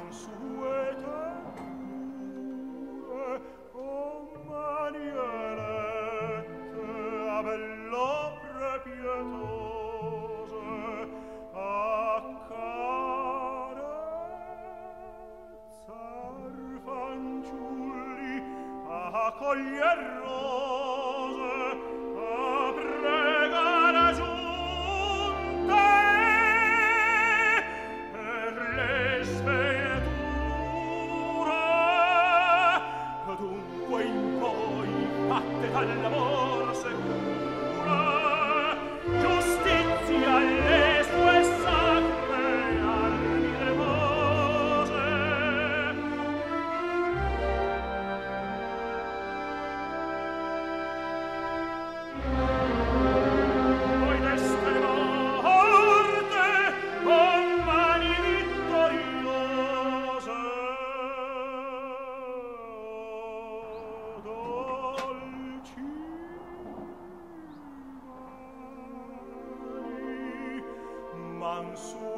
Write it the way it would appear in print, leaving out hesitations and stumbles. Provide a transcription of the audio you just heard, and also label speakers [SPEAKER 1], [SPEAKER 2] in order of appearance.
[SPEAKER 1] mansuete pure, o mani elette a bell'opre pietose, accarezzar fanciulli, accoglier rose, a pregare giunte per le sventure, dunque in poi fatte dal lavoro sicura, giustizia alle sue sacre armi repose. Poi deste morte con mani vittoriose, dolci mani mansuete